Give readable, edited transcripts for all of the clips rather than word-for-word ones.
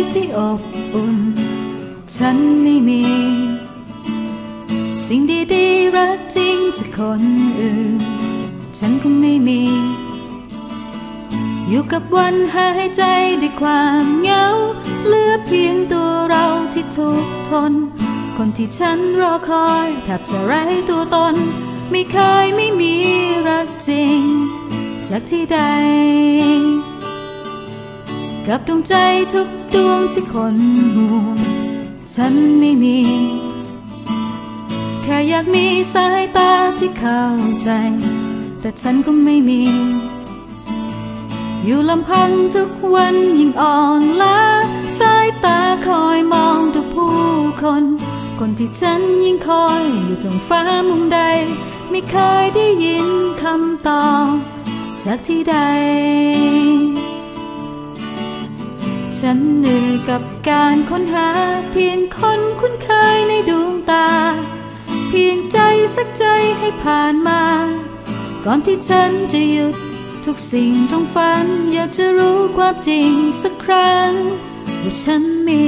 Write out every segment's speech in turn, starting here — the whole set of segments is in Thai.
ที่อบอุ่นฉันไม่มีสิ่งดีๆรักจริงจากคนอื่นฉันก็ไม่มีอยู่กับวันหายใจด้วยความเหงาเหลือเพียงตัวเราที่ทุกข์ทนคนที่ฉันรอคอยแทบจะไร้ตัวตนไม่เคยไม่มีรักจริงจากที่ใดกับดวงใจทุกดวงที่คนห่วงฉันไม่มีแค่อยากมีสายตาที่เข้าใจแต่ฉันก็ไม่มีอยู่ลำพังทุกวันยิ่งอ่อนล้าสายตาคอยมองดูผู้คนคนที่ฉันยิ่งคอยอยู่ตรงฟ้ามุมใดไม่เคยได้ยินคำตอบจากที่ใดฉันเหนื่อยกับการค้นหาเพียงคนคุ้นเคยในดวงตาเพียงใจสักใจให้ผ่านมาก่อนที่ฉันจะหยุดทุกสิ่งตรงฝันอยากจะรู้ความจริงสักครั้งว่าฉันมี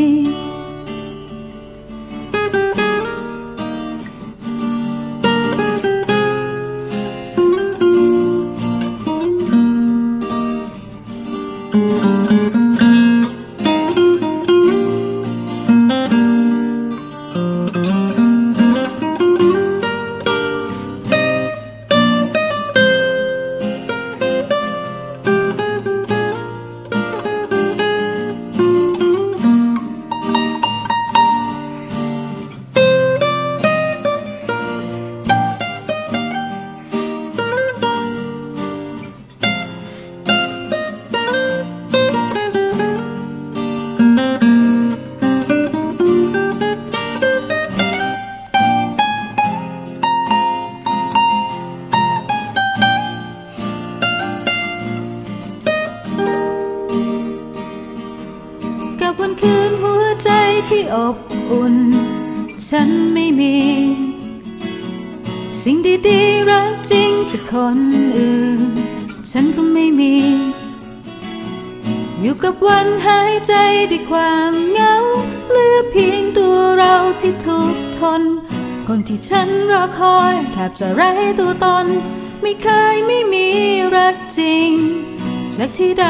วันคืนหัวใจที่อบอุ่นฉันไม่มีสิ่งดีๆรักจริงจากคนอื่นฉันก็ไม่มีอยู่กับวันหายใจด้วยความเหงาเหลือเพียงตัวเราที่ทุกข์ทนคนที่ฉันรอคอยแทบจะไร้ตัวตนไม่เคยไม่มีรักจริงจากที่ใด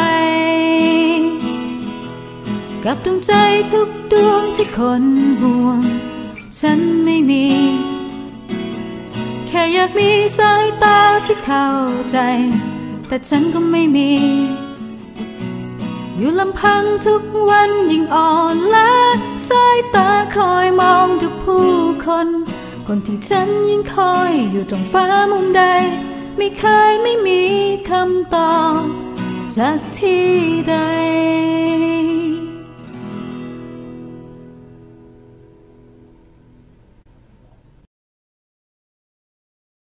กับดวงใจทุกดวงที่คนห่วงฉันไม่มีแค่อยากมีสายตาที่เข้าใจแต่ฉันก็ไม่มีอยู่ลำพังทุกวันยิ่งอ่อนล้าสายตาคอยมองดูผู้คนคนที่ฉันยิ่งคอยอยู่ตรงฟ้ามุมใดไม่เคยไม่มีคำตอบจากที่ใด